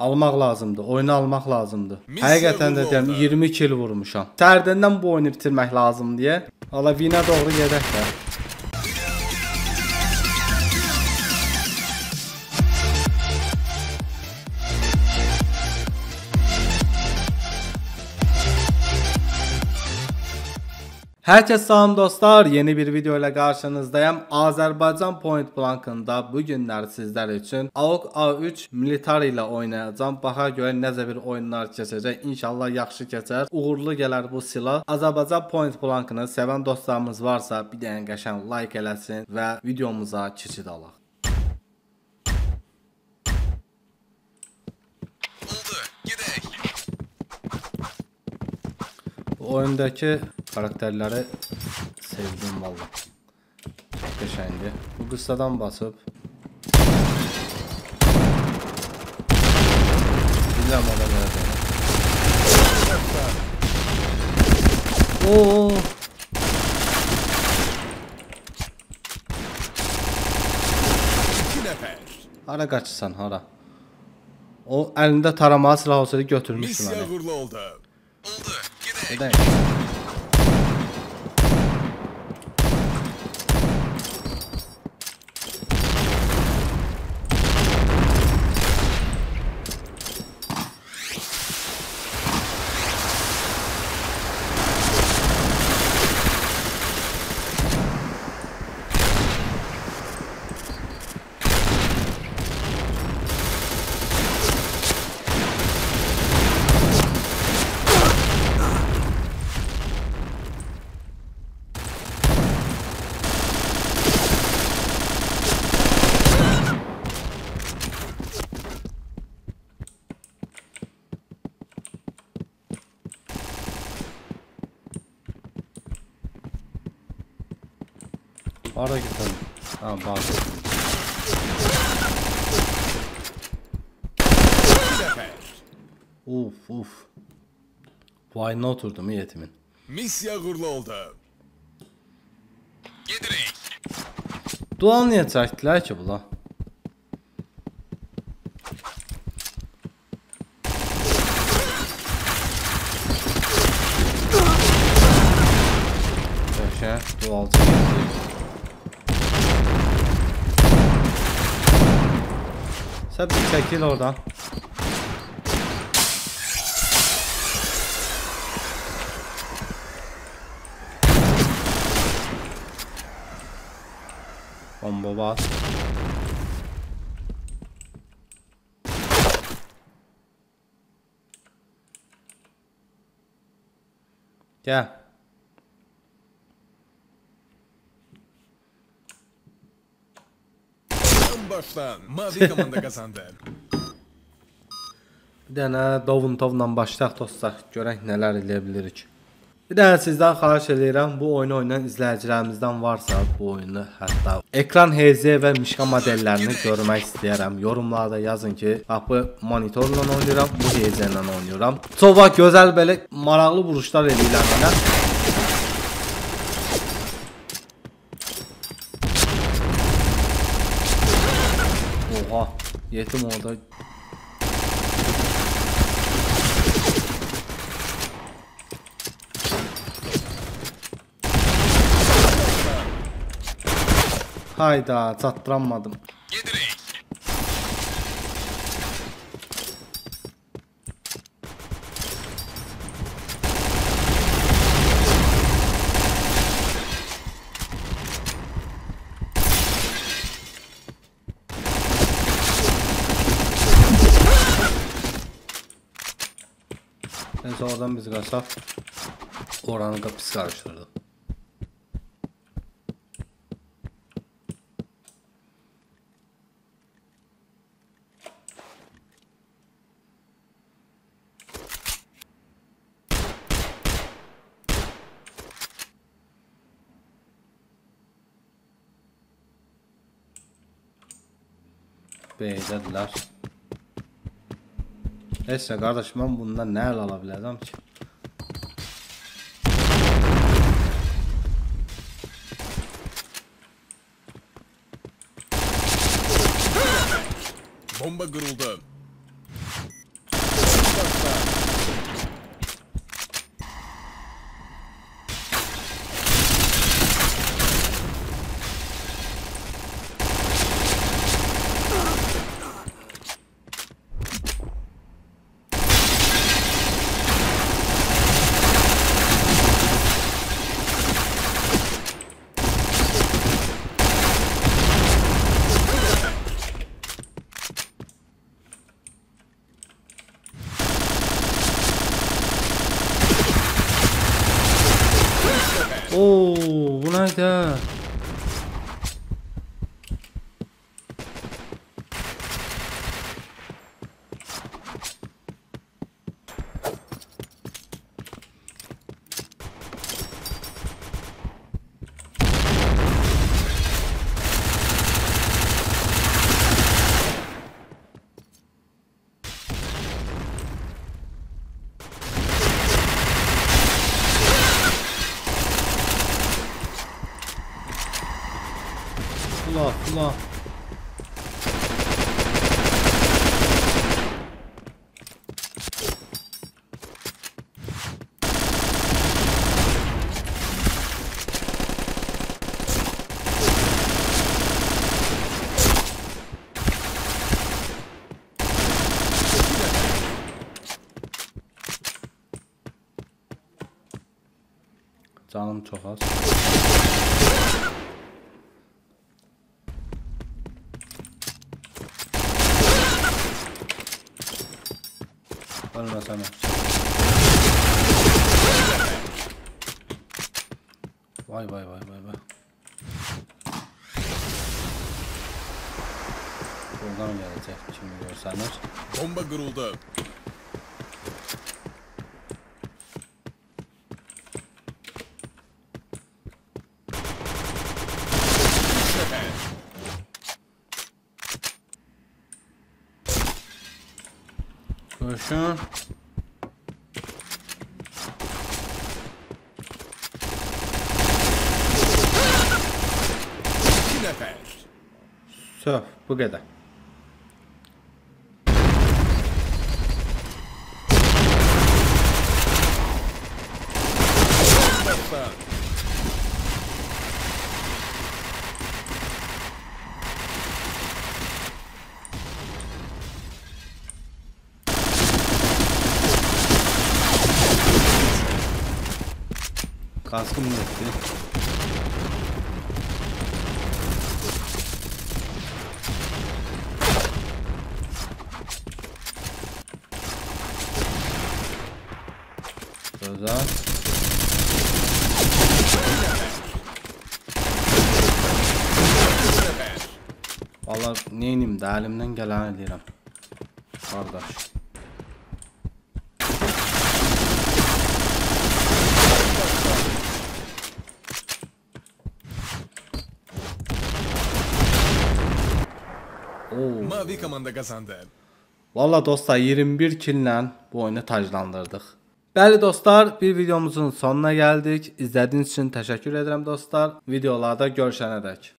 almaq lazımdır. Oyunu almaq lazımdır. Həqiqətən də deyirəm 20 kill vurmuşam. Sərdəndən bu oyunu bitirmək lazım deyə. Valla winə doğru gedək də. Herkese salam dostlar, yeni bir video ile karşınızdayım. Azerbaycan Point Blank'ında bugünler sizler için AUG A3 Military ile oynayacağım. Baxa görə necə bir oyunlar keçəcək. İnşallah yaxşı keçər. Uğurlu gələr bu silah. Azerbaycan Point Blank'ını sevən dostlarımız varsa bir dənə qəşəng like eləsin və videomuza keçid alaq. Bu oyundaki karakterleri sevdim vallahi. Çok qəşəngdir. Bu qıssadan basıb bilmem adam nerede. Oo. Hara qaçırsan hara? O əlində taramalı silah olsaydı götürmüşdü məni. Gedək. Ara gidelim. Tamam bazı. Uf. Vayına oturdum yetimin. Misya uğurlu oldu. Gedirek. Dual niye çəkdilər ki bula? Qəşəng dual çəkdik. Sen bir çekil oradan. Bomba bas. Gel. Baştan mavi komanda kazandı. Bir dənə Dovuntovla başlayaq dostlar. Görək nələr eləyə bilirik. Bir dənə sizdən xahiş edirəm, bu oyunu oynayan izləyicilərimizdən varsa bu oyunu hətta ekran HZ və mişqa modellərini görmək istəyirəm. Yorumlarda yazın ki, bu monitorla oynayıram, bu HZ ilə oynayıram. Çox gözəl belə maraqlı vuruşlar eləyirəm mənə. Oha, yetim orada. Hayda, çatdıranmadım. Gedirek. Neyse oradan biz qaçaq. Oranı da pis qarışdırdı. Beydədirlər. Neyse kardeşim, ben bundan ne alabileceğim ki? Bomba kuruldu. Haydi. Allah Allah. Canım çok az. Ölmesem vay vay vay vay vay. Buradan gelecek şimdi görsenler. Bomba kuruldu. Koşun. İki nefer. Söf bu kadar. Başla. Kaskım yetti. Güzel. Vallahi neyim de elimden gelen edirəm. Kardeş. Mavi komanda kazandı. Valla dostlar 21 killə bu oyunu taclandırdıq. Bəli dostlar, bir videomuzun sonuna gəldik. İzlədiyiniz üçün təşəkkür edirəm dostlar. Videolarda görüşənədək.